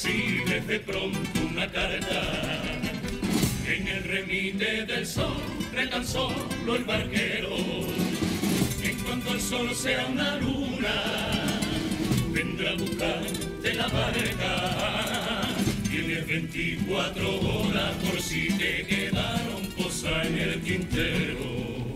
recibes de pronto una carta. En el remite del sol, tan solo el barquero. En cuanto el sol sea una luna, vendrá a buscarte la barca. Tienes 24 horas por si te quedaron cosas en el tintero.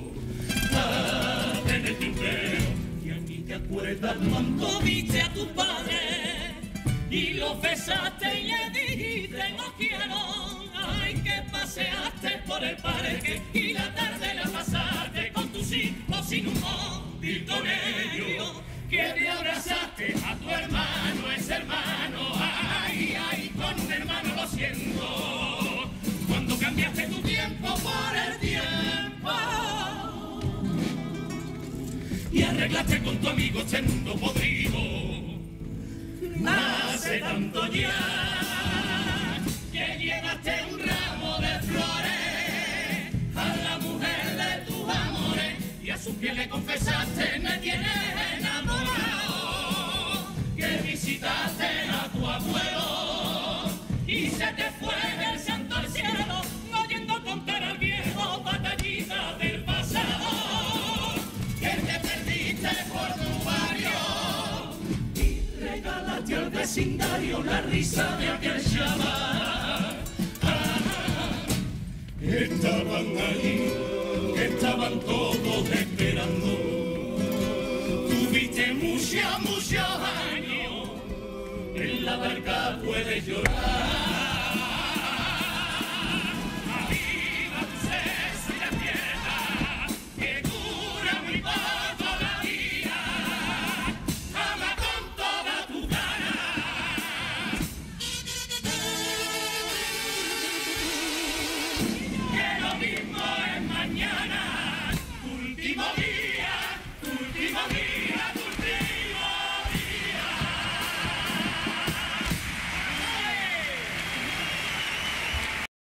En el tintero. Y a mí te acuerdas cuando viste a tu padre y lo besaste y le dijiste no quiero. Ay, que paseaste por el parque y la tarde la pasaste con tus hijos sin un móvil con ellos. Que te abrazaste a tu hermano, ese hermano. Ay, ay, con un hermano lo siento. Cuando cambiaste tu tiempo por el tiempo y arreglaste con tu amigo este mundo podrido. Hace tanto ya que llevaste un ramo de flores a la mujer de tus amores y a su piel le confesaste me tienes enamorado. Que visitaste a tu abuelo y se te fue del santo al cielo oyendo contar al viejo batallitas del pasado. Que te perdiste por tu barrio y regalaste al vecindario la risa de aquel chaval. Estaban allí, estaban todos esperando. Tuviste muchos años, en la barca puedes llorar.